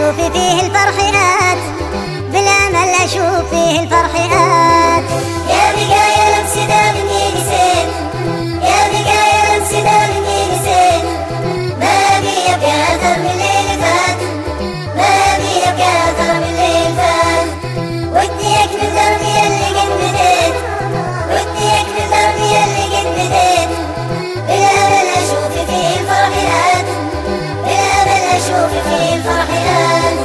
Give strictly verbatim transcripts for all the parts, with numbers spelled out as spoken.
أشوف فيه الفرحات، بالأمل أشوف فيه الفرحات. يا بقايا لمس دا مني نسيت، يا بقايا لمس دا مني نسيت، ما بي يبقى أثر من الليل فات، ما بي يبقى أثر من الليل فات. ودي أكمل دربي اللي قد بديت، ودي أكمل دربي اللي قد بديت، بالأمل أشوف فيه الفرحات، بالأمل أشوف فيه الفرحات.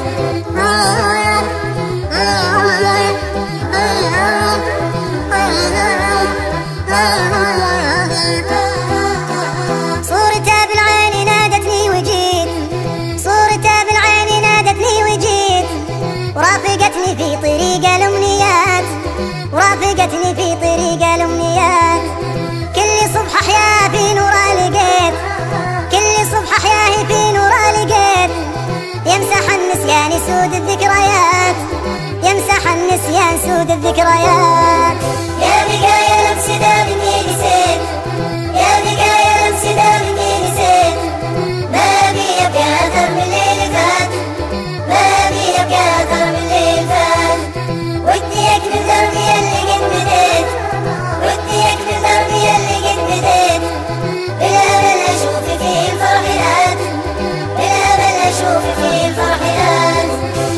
صورته بالعين نادتني وجيت، صورته بالعين نادتني وجيت، ورافقتني في طريق الأمنيات، ورافقتني في طريق الأمنيات. كل صبح أحيا في نورها لقيت، كل صبح أحيا في نورها لقيت، يمسح النسيان سود الذكريات، يمسح النسيان سود الذكريات. يا بقايا لمس دا مني نسيت، يا بقايا لمس دا مني نسيت، ما بي يبقى أثر من الليل فات، ما بي يبقى أثر من الليل فات. ودي أكمل دربي اللي قد بديت، ودي أكمل دربي اللي قد بديت، بالأمل أشوف فيه الفرحات، بالأمل أشوف فيه الفرحات.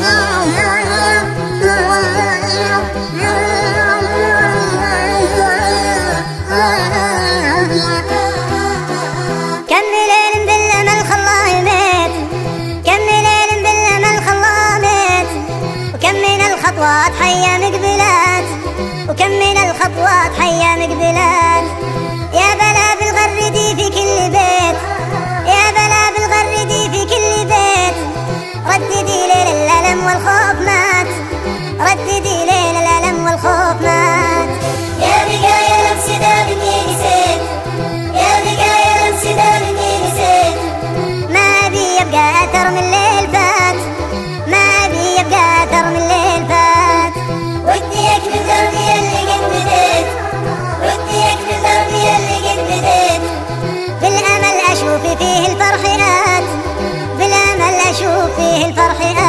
كم ليل بالأمل خلاه يميت، كم ليل بالأمل خلاه ميت، وكم من الخطوات حيا مقبلات، وكم من الخطوات حيا مقبلات. يا بلا بالغردي في كل بيت، يا بلا بالغردي في كل بيت، رددي ليل الألم والخوف مات، رددي ليل الألم والخوف مات. يا بقايا لمس دا مني نسيت، يا بقايا لمس دا مني نسيت، ما بي يبقى أثر من الليل فات، ما بي يبقى أثر من الليل فات. ودي أكمل دربي اللي قد بديت، ودي أكمل دربي اللي قد بديت، بالأمل أشوف فيه الفرحات، بالأمل أشوف فيه الفرحات.